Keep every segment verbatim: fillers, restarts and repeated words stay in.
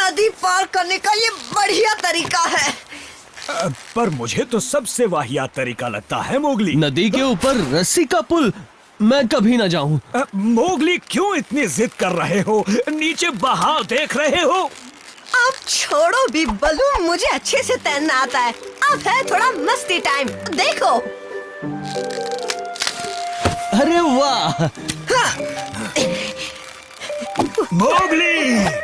नदी पार करने का ये बढ़िया तरीका है। पर मुझे तो सबसे वाहियात तरीका लगता है मोगली। नदी के ऊपर रस्सी का पुल, मैं कभी ना जाऊं। मोगली क्यों इतनी जिद कर रहे हो? नीचे बहाव देख रहे हो? अब छोड़ो भी बलू, मुझे अच्छे से तैरना आता है। अब है थोड़ा मस्ती टाइम, देखो। अरे वाह! हाँ। मोगली!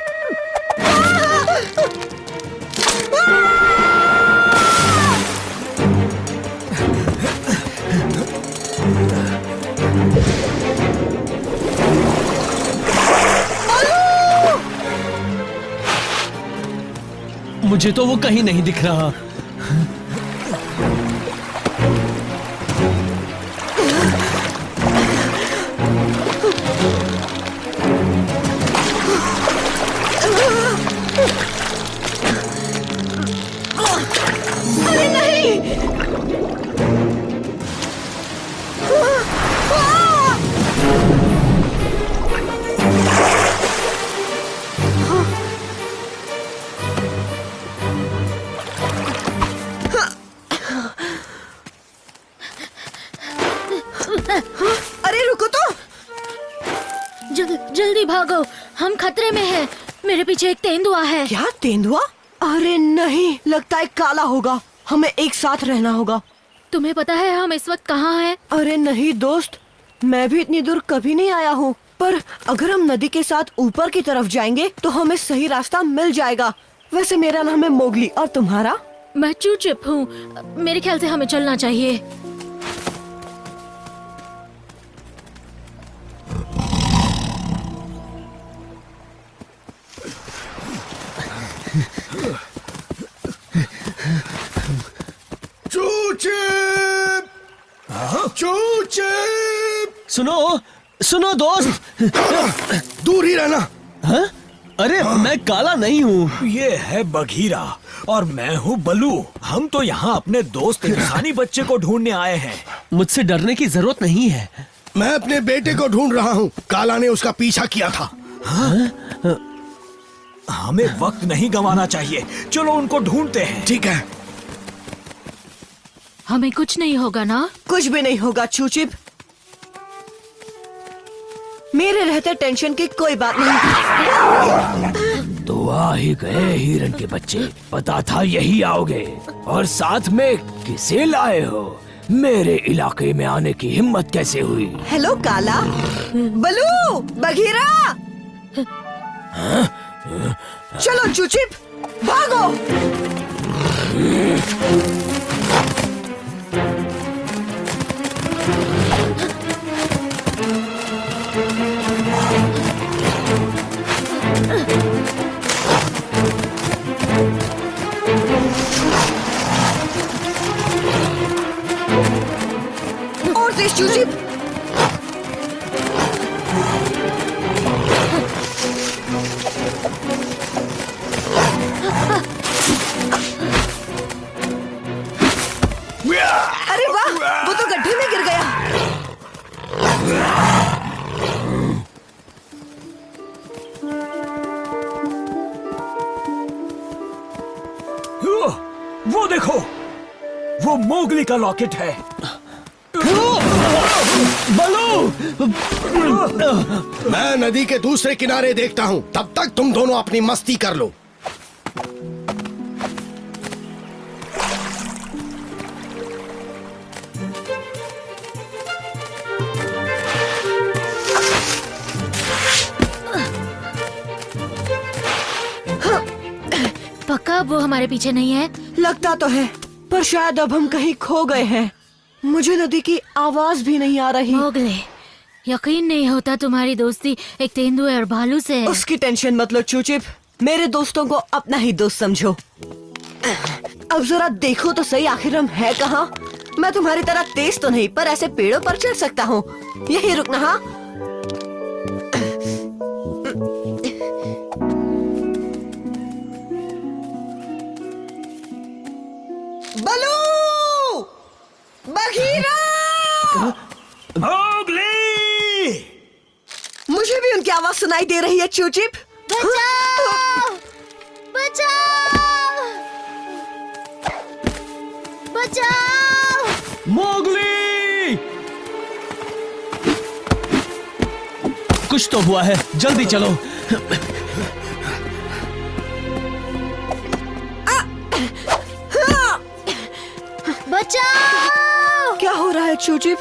मुझे तो वो कहीं नहीं दिख रहा। अरे नहीं! अरे रुको तो! जल, जल्दी भागो, हम खतरे में हैं। मेरे पीछे एक तेंदुआ है। क्या तेंदुआ? अरे नहीं, लगता है काला होगा। हमें एक साथ रहना होगा। तुम्हें पता है हम इस वक्त कहाँ हैं? अरे नहीं दोस्त, मैं भी इतनी दूर कभी नहीं आया हूँ। पर अगर हम नदी के साथ ऊपर की तरफ जाएंगे तो हमें सही रास्ता मिल जाएगा। वैसे मेरा नाम है मोगली, और तुम्हारा? मैं चूचिप हूँ। मेरे ख्याल से हमें चलना चाहिए। चूचिप! चूचिप! सुनो, सुनो दोस्त। दूर ही रहना। हाँ? अरे मैं काला नहीं हूँ। ये है बघीरा और मैं हूँ बलू। हम तो यहाँ अपने दोस्त इंसानी बच्चे को ढूंढने आए हैं। मुझसे डरने की जरूरत नहीं है। मैं अपने बेटे को ढूंढ रहा हूँ। काला ने उसका पीछा किया था। हाँ? हमें वक्त नहीं गंवाना चाहिए। चलो उनको ढूंढते हैं। ठीक है। हमें कुछ नहीं होगा ना? कुछ भी नहीं होगा चूचिप। मेरे रहते टेंशन की कोई बात नहीं। तो आ ही गए हिरन के बच्चे। पता था यही आओगे। और साथ में किसे लाए हो? मेरे इलाके में आने की हिम्मत कैसे हुई? हेलो काला, बलू, बघीरा। हाँ? चलो चूचिप, भागो। और तेज चूचिप। अरे वाह, वो तो गड्ढे में गिर गया। वो देखो, वो मोगली का लॉकेट है। बलू! मैं नदी के दूसरे किनारे देखता हूँ। तब तक तुम दोनों अपनी मस्ती कर लो। पक्का वो हमारे पीछे नहीं है? लगता तो है, पर शायद अब हम कहीं खो गए हैं। मुझे नदी की आवाज भी नहीं आ रही। मोगले, यकीन नहीं होता तुम्हारी दोस्ती एक तेंदुए और भालू से है। उसकी टेंशन मत लो चूचिप। मेरे दोस्तों को अपना ही दोस्त समझो। अब जरा देखो तो सही, आखिर हम है कहाँ? मैं तुम्हारी तरह तेज तो नहीं, पर ऐसे पेड़ों पर चढ़ सकता हूँ। यही रुकना। हाँ, बलू, बघीरा, मोगली! मुझे भी उनकी आवाज सुनाई दे रही है चूचिप। बचाओ! बचाओ! मोगली! कुछ तो हुआ है, जल्दी चलो। बचाओ! क्या हो रहा है चूचिप?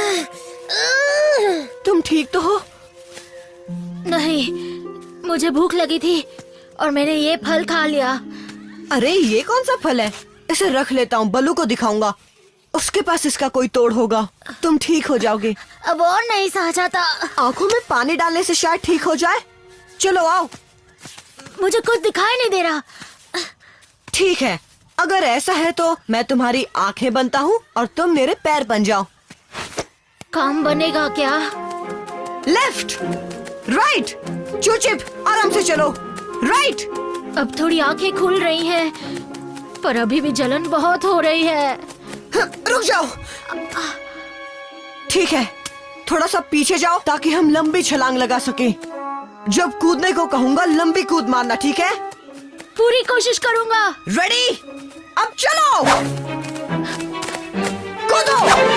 तुम ठीक तो हो? नहीं, मुझे भूख लगी थी और मैंने ये फल खा लिया। अरे ये कौन सा फल है? इसे रख लेता हूँ, बलू को दिखाऊंगा। उसके पास इसका कोई तोड़ होगा। तुम ठीक हो जाओगे। अब और नहीं सहा जाता। आंखों में पानी डालने से शायद ठीक हो जाए। चलो आओ। मुझे कुछ दिखाई नहीं दे रहा। ठीक है, अगर ऐसा है तो मैं तुम्हारी आंखें बनता हूँ और तुम मेरे पैर बन जाओ। काम बनेगा क्या? लेफ्ट, राइट, चूचिप आराम से चलो। राइट। अब थोड़ी आंखें खुल रही हैं, पर अभी भी जलन बहुत हो रही है। रुक जाओ। ठीक है, थोड़ा सा पीछे जाओ ताकि हम लंबी छलांग लगा सकें। जब कूदने को कहूँगा लंबी कूद मारना, ठीक है? पूरी कोशिश करूँगा। रेडी? अब चलो, कूदो।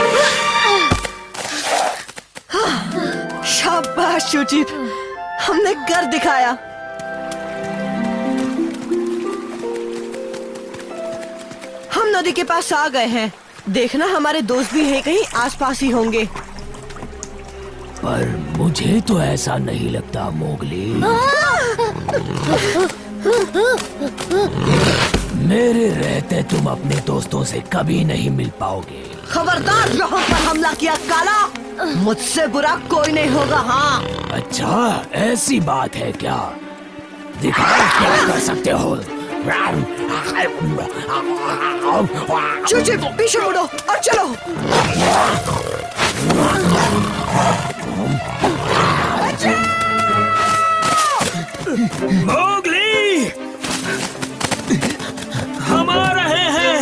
शाबाश चूचिप, हमने कर दिखाया। हम नदी के पास आ गए हैं। देखना हमारे दोस्त भी हैं, कहीं आसपास ही होंगे। पर मुझे तो ऐसा नहीं लगता मोगली। मेरे रहते तुम अपने दोस्तों से कभी नहीं मिल पाओगे। खबरदार, यहाँ पर हमला किया काला, मुझसे बुरा कोई नहीं होगा। हाँ। अच्छा, ऐसी बात है क्या? दिखाओ क्या कर सकते हो। चूचिप पीछे मुड़ो और चलो। मोगली, हम आ रहे हैं।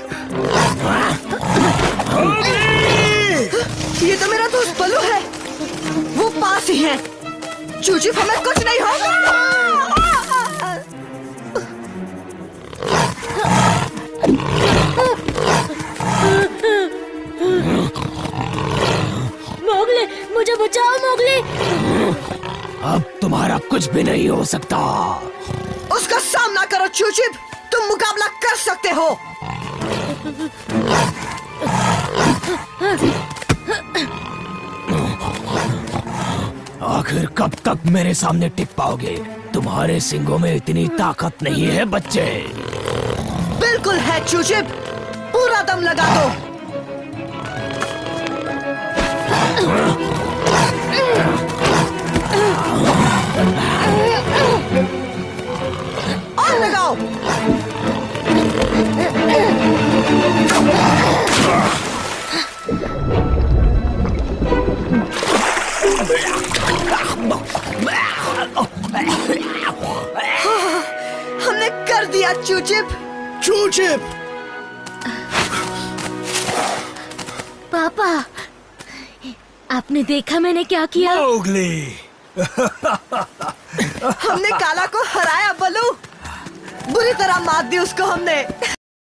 मोगली! ये तो मेरा दोस्त बलू है, वो पास ही है। चूचिप हमें कुछ नहीं होगा। मोगली, मुझे बचाओ मोगली। अब तुम्हारा कुछ भी नहीं हो सकता। उसका सामना करो चूचिप, तुम मुकाबला कर सकते हो। आखिर कब तक मेरे सामने टिक पाओगे? तुम्हारे सिंगों में इतनी ताकत नहीं है बच्चे। बिल्कुल है चूचिप, पूरा दम लगा दो। और लगाओ। हमने कर दिया चूचिप। चूचिप! पापा, आपने देखा मैंने क्या किया? मोगली! हमने काला को हराया बलू, बुरी तरह मार दी उसको हमने।